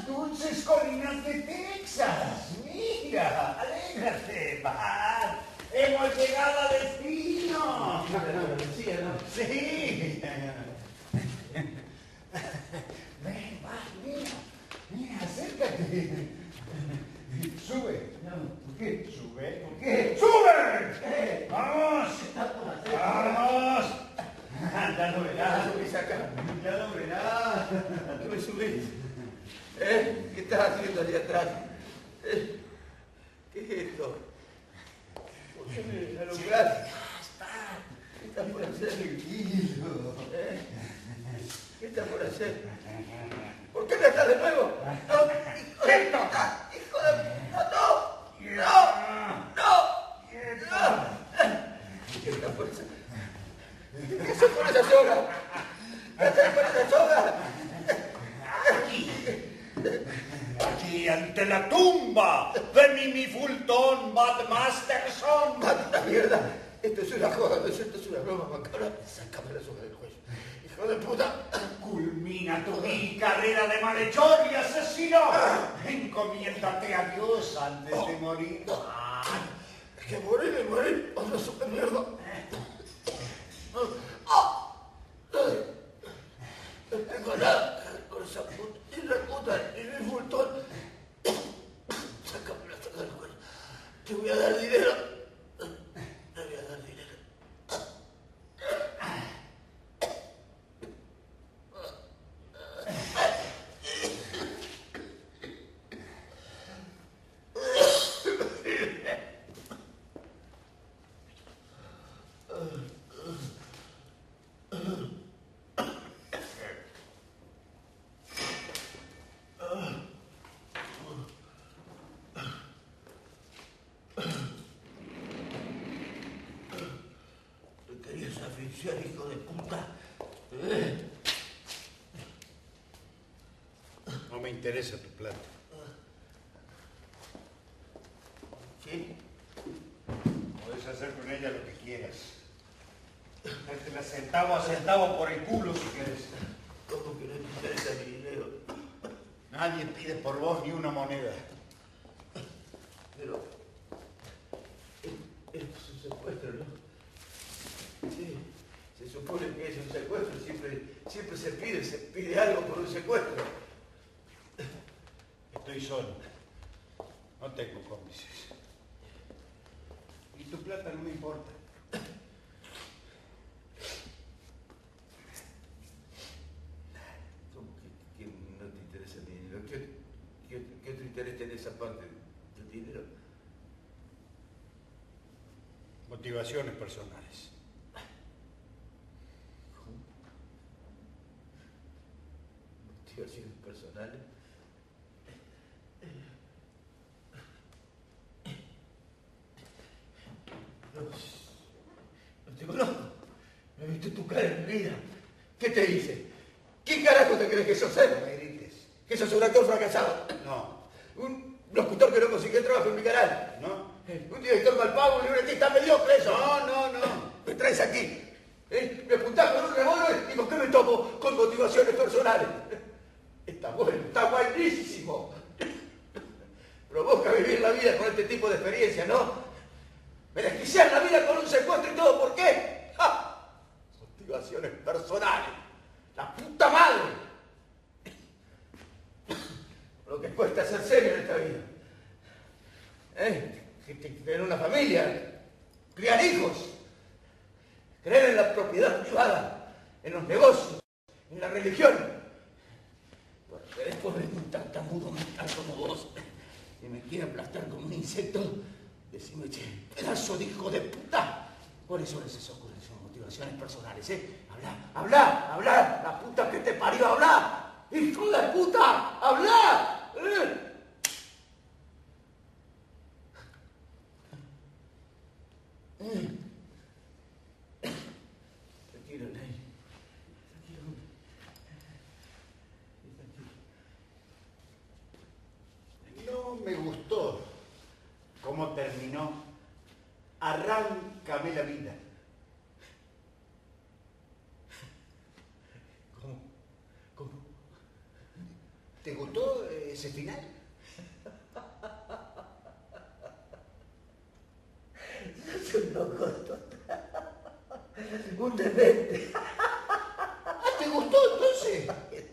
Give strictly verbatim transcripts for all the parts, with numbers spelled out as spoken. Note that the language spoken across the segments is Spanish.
las dulces colinas de Texas. Mira, alégrate, Bart. Hemos llegado a destino. Sí, ¿no? Sí. Ven, Bart, mira. Mira, acércate. Sube. ¿Por qué? Sube. ¿Por qué? ¡Sube! ¿Qué? ¡Vamos! ¡Vamos! Ya lo verás. Subís acá. Ya lo verás. ¿Qué me subís? ¿Eh? ¿Qué estás haciendo allá atrás? ¿Eh? ¿Qué es esto? ¿Por qué me alumbras? ¿Qué estás por hacer? Tranquilo. ¿Eh? ¿Qué estás por hacer? ¿Por qué no estás de nuevo? ¡No! ¡Hijo de puta! ¡Hijo de puta! ¡No! ¡No! ¡No! ¡No! ¿Qué estás por hacer? ¿Qué haces con esa soga? ¿Qué haces con esa soga? Aquí. Aquí ante la tumba de Mimi Fulton, Bad Masterson. ¡Mata mierda! Esto es una joda, ¿no es cierto? Es una broma macabra. Sácame la soga del cuello. ¡Hijo de puta! Culmina tu vil carrera de malhechor y asesino. Encomiéndate a Dios antes de morir. Es que morir y morir. ¡Otra soga de mierda! ¡Ah! No tengo nada con esa puta. Y la puta y mi fultón. Sácame la soga del cuello. Te voy a dar dinero. Te voy a dar dinero. ¿Te querías asfixiar, hijo de puta? ¿Eh? No me interesa tu plata. ¿Sí? Puedes hacer con ella lo que quieras. Métela centavo a centavo por el culo si quieres. ¿Cómo que no te interesa mi dinero? Nadie pide por vos ni una moneda. Pero... Esto es un secuestro, ¿no? Sí, se supone que es un secuestro. Siempre, siempre se pide, se pide algo por un secuestro. Estoy solo. No tengo cómplices. Y tu plata no me importa. ¿Cómo que, que no te interesa mi dinero? ¿Qué, qué, qué otro interés tenés esa parte del dinero? Motivaciones personales. Motivaciones personales. No, no te conozco. No he visto tu cara en mi vida. ¿Qué te hice? ¿Quién carajo te crees que sos, eh? No me grites. ¿Que sos un actor fracasado? No. Un locutor que no consiguió trabajo en mi canal. No. Un director mal pago, un libretista mediocre, eso. No, no, no. Me traes aquí. ¿Eh? Me apuntás con un revólver y ¿con qué me tomo? Con motivaciones personales. Está bueno, está buenísimo. Provoca vivir la vida con este tipo de experiencia, ¿no? Me desquiciar la vida con un secuestro y todo, ¿por qué? ¡Ja! Motivaciones personales. ¡La puta madre! Lo que cuesta ser serio en esta vida. ¿Eh? Tener una familia, criar hijos, creer en la propiedad privada, en los negocios, en la religión. Porque después venga un tartamudo mental como vos y me quiere aplastar como un insecto, decime, che, pedazo de hijo de puta. Por eso les ocurren sus motivaciones personales, ¿eh? Habla, habla, habla, la puta que te parió, habla. ¡Hijo de puta! ¡Habla! ¿Eh? Tranquilo, Ney. Tranquilo. Tranquilo. No me gustó cómo terminó. Arráncame la vida. ¿Cómo? ¿Cómo? ¿Te gustó ese final? Sos un loco total. Un demente. Ah, ¿te gustó entonces?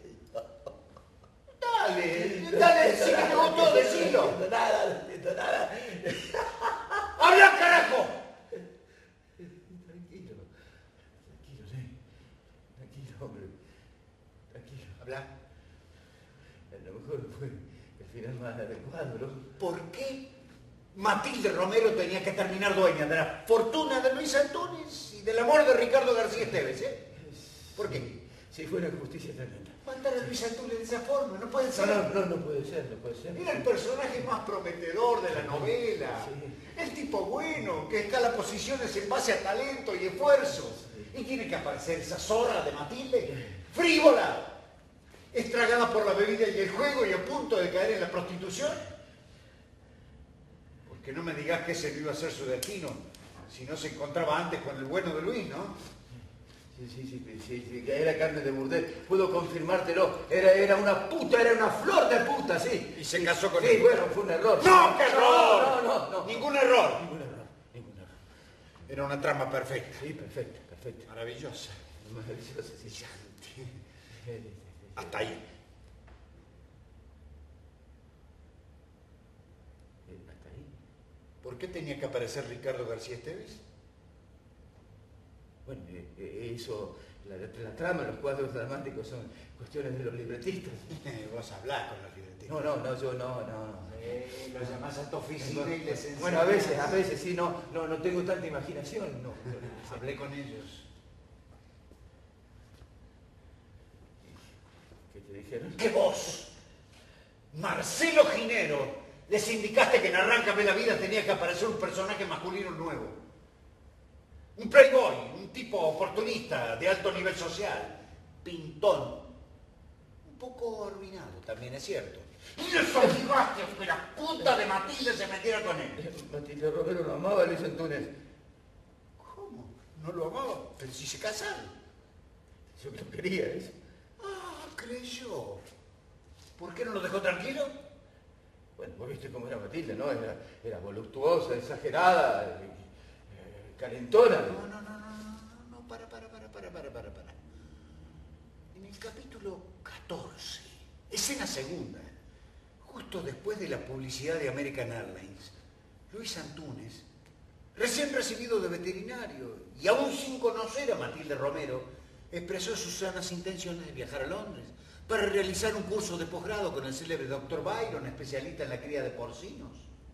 Dale, dale, sí que te gustó, decilo. No entiendo nada, no entiendo nada. ¡Habla, carajo! Tranquilo, tranquilo, sí. Tranquilo, hombre. Tranquilo. Habla. A lo mejor fue el final más adecuado, ¿no? ¿Por qué Matilde Romero tenía que terminar dueña de la fortuna de Luis Antunes y del amor de Ricardo García Esteves, eh? ¿Por qué? Sí, fue una injusticia tremenda. Matar a Luis Antunes de esa forma, no puede No, ser. no, no, no puede ser, no puede ser. Era el personaje más prometedor de la novela. Sí. El tipo bueno, que escala posiciones en base a talento y esfuerzo. Sí. Y tiene que aparecer esa zorra de Matilde, frívola, estragada por la bebida y el juego y a punto de caer en la prostitución. Porque no me digas que ese no iba a ser su destino, si no se encontraba antes con el bueno de Luis, ¿no? Sí, sí, sí, sí, sí, que era carne de burdel. Puedo confirmártelo. Era, era una puta, era una flor de puta, sí. Y se casó con sí, él. Sí, bueno, fue un error. ¡No, qué error! No, no, no. Ningún error. Ningún error, ningún error. Era una trama perfecta. Sí, perfecto, perfecto. Maravillosa. Maravilloso, sí. Brillante. Hasta ahí. ¿Hasta ahí? ¿Por qué tenía que aparecer Ricardo García Esteves? Bueno, eh, eh, eso, la, la trama, los cuadros dramáticos son cuestiones de los libretistas. Vos hablás con los libretistas. No, no, no, yo no, no, no. Eh, los llamás a tu oficina y les enseñás. Bueno, a veces, a veces, sí, no, no, no tengo tanta imaginación, no. Hablé con ellos. ¿Qué te dijeron? Que vos, Marcelo Ginero, les indicaste que en Arráncame la Vida tenía que aparecer un personaje masculino nuevo. Un playboy, un tipo oportunista, de alto nivel social, pintón, un poco arruinado, también es cierto. Y les obligaste a que la puta de Matilde se metiera con él. Matilde Romero no amaba a Luis Antunes. ¿Cómo? ¿No lo amaba? Pero si se casaron. Yo que lo quería, eso. Ah, creyó. ¿Por qué no lo dejó tranquilo? Bueno, vos viste cómo era Matilde, ¿no? Era, era voluptuosa, exagerada, eh, calentona. No, no, no, no, no, no, para, para, para, para, para, para, para. En el capítulo catorce, escena segunda, justo después de la publicidad de American Airlines, Luis Antunes, recién recibido de veterinario y aún sin conocer a Matilde Romero, expresó sus sanas intenciones de viajar a Londres para realizar un curso de posgrado con el célebre doctor Byron, especialista en la cría de porcinos.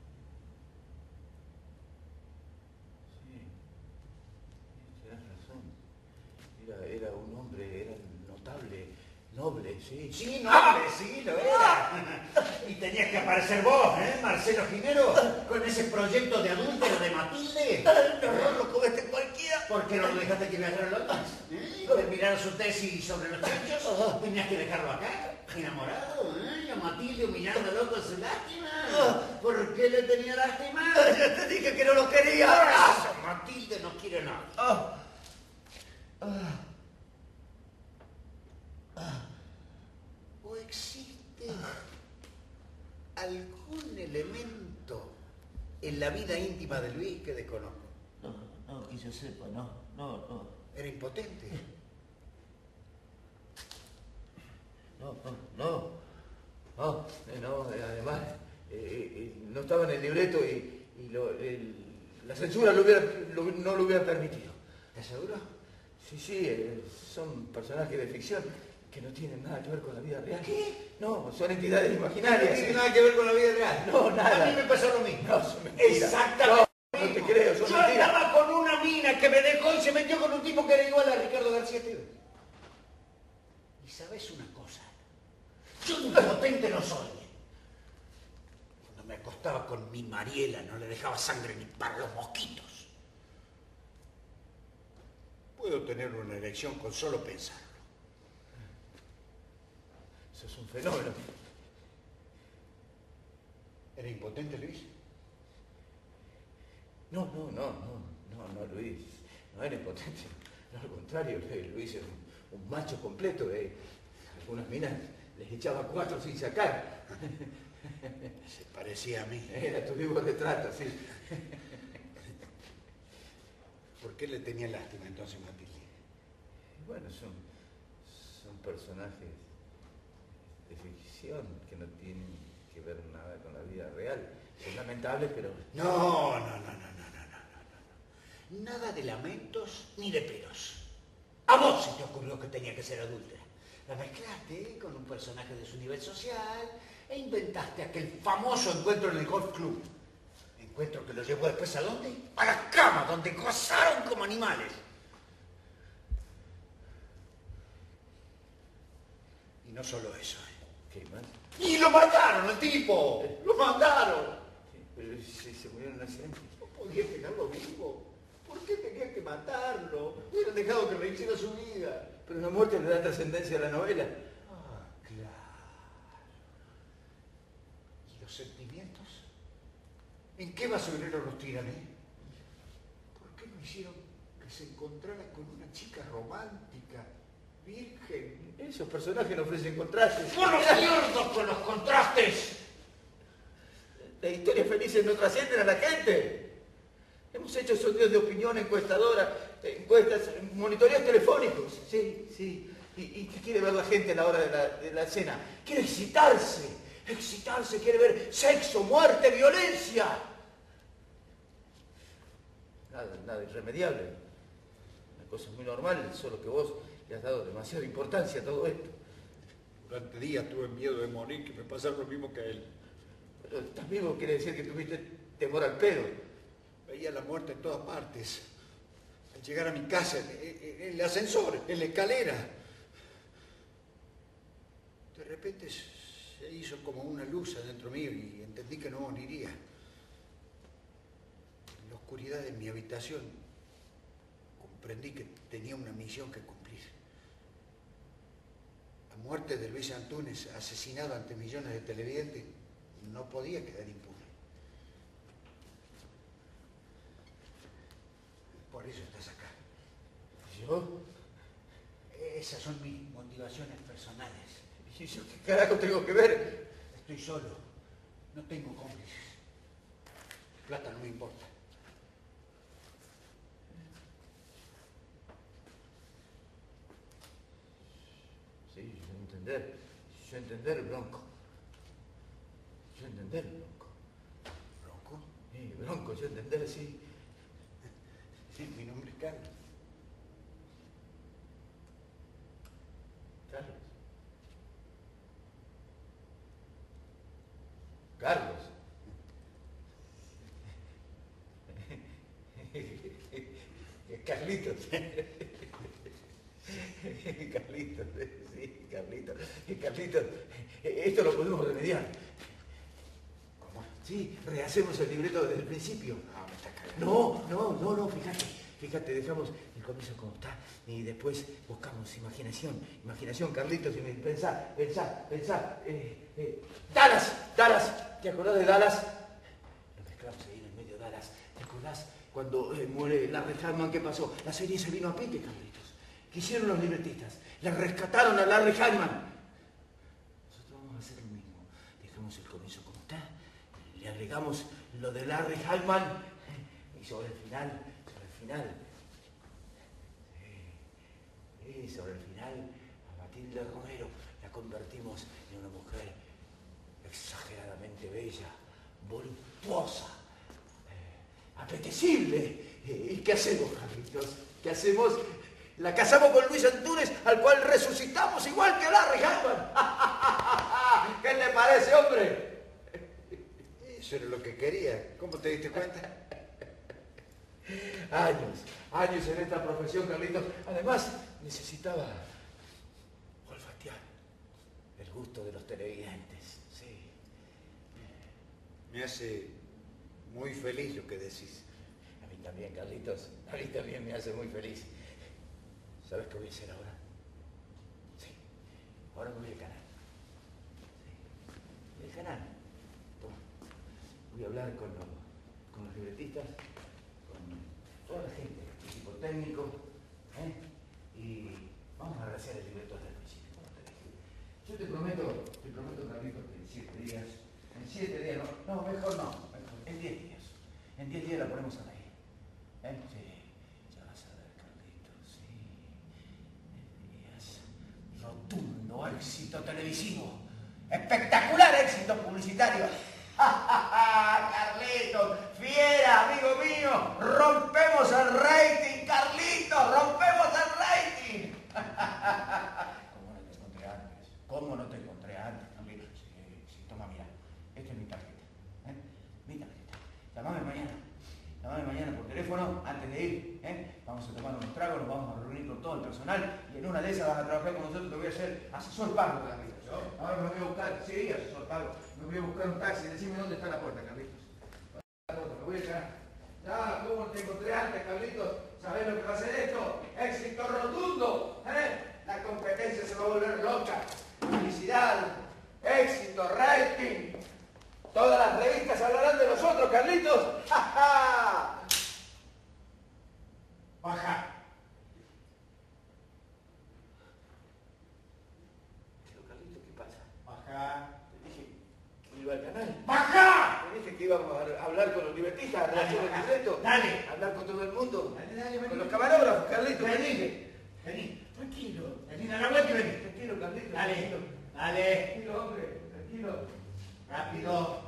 Era, era un hombre, era notable, noble, sí. Sí, noble, sí, lo era. Y tenías que aparecer vos, ¿eh, Marcelo Ginero? Con ese proyecto de adúltero de Matilde. No lo comete cualquiera. ¿Por qué no lo dejaste que viajara a Londres? ¿Eh? ¿Terminaron su tesis sobre los chanchos? ¿Tenías que dejarlo acá? ¿Enamorado? ¿Eh? Y a Matilde humillándolo con su lástima. ¿Por qué le tenía lástima? Ya te dije que no lo quería. Eso, Matilde no quiere nada. Ah. Ah. Ah. ¿O existe algún elemento en la vida íntima de Luis que desconozco? No, no, que yo sepa, no, no, no. ¿Era impotente? No, no, no. No, eh, no, eh, además, eh, eh, no estaba en el libreto y, y lo, el- la censura lo hubiera, lo- no lo hubiera permitido. ¿Estás seguro? Sí, sí, eh, son personajes de ficción que no tienen nada que ver con la vida real. ¿Qué? No, son entidades No imaginarias. tiene sí. nada que ver con la vida real. No, nada. A mí me pasó lo mismo. No, son mentiras. Exactamente. No, no te creo, son Yo mentiras. andaba con una mina que me dejó y se metió con un tipo que era igual a Ricardo García Esteves. Y sabes una cosa, yo impotente no soy. Cuando me acostaba con mi Mariela no le dejaba sangre ni para los mosquitos. Puedo tener una erección con solo pensarlo. Eso es un fenómeno. ¿Era impotente, Luis? No, no, no, no, no, no, Luis. No era impotente. No, al contrario, Luis es un, un macho completo. Eh. Algunas minas les echaba cuatro sin sacar. Se parecía a mí. Era tu vivo retrato, sí. ¿Por qué le tenía lástima entonces, Matilde? Bueno, son, son personajes de ficción que no tienen que ver nada con la vida real. Es lamentable, pero... No, no, no, no, no, no, no, no. Nada de lamentos ni de peros. A vos se te ocurrió que tenía que ser adulta. La mezclaste con un personaje de su nivel social e inventaste aquel famoso encuentro en el golf club. Encuentro que lo llevó después ¿a dónde? A la cama, donde gozaron como animales. Y no solo eso, ¿eh? ¿Qué más? ¡Y lo mataron al tipo! ¡Lo mandaron! Sí, pero si se murió en un accidente. No podías dejarlo vivo. ¿Por qué tenías que matarlo? Hubieran dejado que rehiciera su vida. Pero la muerte le da trascendencia a la novela. Ah, claro. ¿Y los sentimientos? ¿En qué basurero los tiran, eh? ¿Por qué no hicieron que se encontrara con una chica romántica, virgen? Esos personajes no ofrecen contrastes. ¡Por los ciertos con los contrastes! Las historias felices no trascienden a la gente. Hemos hecho sondeos de opinión, encuestadoras, encuestas, monitoreos telefónicos. Sí, sí. ¿Y, y qué quiere ver la gente a la hora de la, de la cena? Quiere excitarse. Excitarse, quiere ver sexo, muerte, violencia. Nada, nada irremediable. Una cosa muy normal, solo que vos le has dado demasiada importancia a todo esto. Durante días tuve miedo de morir, que me pasara lo mismo que a él. Pero estás vivo quiere decir que tuviste temor al pedo. Veía la muerte en todas partes. Al llegar a mi casa, en el ascensor, en la escalera. De repente se hizo como una luz adentro mío y entendí que no moriría. En la oscuridad de mi habitación comprendí que tenía una misión que cumplir. La muerte de Luis Antúnez, asesinado ante millones de televidentes, no podía quedar impune. Por eso estás acá. ¿Yo? Esas son mis motivaciones personales. ¿Y yo qué carajo tengo que ver? Estoy solo. No tengo cómplices. Plata no me importa. Sí, yo entender. Yo entender, Bronco. Yo entender, Bronco. ¿Bronco? Sí, Bronco, yo entender, sí. Sí, mi nombre es Carlos. Carlos. Carlos. Carlitos. Carlitos, sí, Carlitos. Carlitos, esto lo podemos remediar. ¿Cómo? Sí, rehacemos el libreto desde el principio. No, me está cagando. No, no, no, no, fíjate. Fíjate, dejamos el comienzo como está y después buscamos imaginación. Imaginación, Carlitos, y pensá, pensá, pensá. Eh, eh, Dallas, Dallas, ¿te acordás de Dallas? Lo mezclamos ahí en el medio, Dallas. ¿Te acordás cuando eh, muere Larry Hagman? ¿Qué pasó? La serie se vino a pique, Carlitos. ¿Qué hicieron los libretistas? Le rescataron a Larry Hagman. Nosotros vamos a hacer lo mismo. Dejamos el comienzo como está, le agregamos lo de Larry Hagman y sobre el final, sobre el final, eh, eh, sobre el final, a Matilde Romero la convertimos en una mujer exageradamente bella, voluptuosa, eh, apetecible. Eh, ¿Y qué hacemos, Carlitos? ¿Qué hacemos? La casamos con Luis Antúnez, al cual resucitamos igual que a Larry Hagman. ¿Qué le parece, hombre? Eso era lo que quería. ¿Cómo te diste cuenta? Años, años en esta profesión, Carlitos. Además, necesitaba olfatear el gusto de los televidentes. Sí. Me hace muy feliz lo que decís. A mí también, Carlitos. A mí también me hace muy feliz. ¿Sabes qué voy a hacer ahora? Sí. Ahora me voy al canal. Sí. El canal. Toma. Voy a hablar con los, con los libretistas, con toda la gente, el equipo técnico, ¿eh? Y vamos a agradecer el libreto desde el principio, como te dije. Yo te prometo Carlitos, que en siete días, en siete días, no, no, mejor no, mejor, en diez días. En diez días la ponemos a reír. ¿Eh? Sí, ya vas a ver, Carlitos, sí. diez días. Rotundo éxito televisivo. Espectacular éxito publicitario. ¡Ja, ja, ja! Carlitos, fiera, amigo mío. Rompemos el rating, Carlitos, rompemos el rating. ¿Cómo no te encontré antes? ¿Cómo no te encontré antes, Carlitos? Sí, sí, toma, mira. Esta es mi tarjeta. ¿Eh? Mi tarjeta. Llamame mañana. Llamame mañana por teléfono antes de ir. ¿eh? Vamos a tomar unos tragos, nos vamos a reunir con todo el personal y en una de esas vas a trabajar con nosotros. Te voy a hacer asesor pago, Carlitos. ¿No? Ahora me voy a buscar, sí, asesor pago. Me voy a buscar un taxi. Decime dónde está la puerta, Carlitos. La puerta, me voy a llegar. Ya, ¿cómo te encontré antes, Carlitos? ¿Sabés lo que va a hacer esto? ¡Éxito rotundo! ¿eh? La competencia se va a volver loca. Felicidad, éxito, rating. Todas las revistas hablarán de nosotros, Carlitos. ¡Ja, ja! Baja. Pero, Carlitos, ¿qué pasa? Baja. Te dije que iba al canal. ¡Baja! Te dije que íbamos a hablar con los libretistas, a redacción del libreto. Dale. A hablar con todo el mundo. Dale, dale, vení. Con los camarógrafos, Carlitos. Vení. Vení. Tranquilo. Vení, a la vuelta y vení. Tranquilo, Carlitos. Dale. Tranquilo. Dale. Tranquilo, hombre. Tranquilo. Rápido.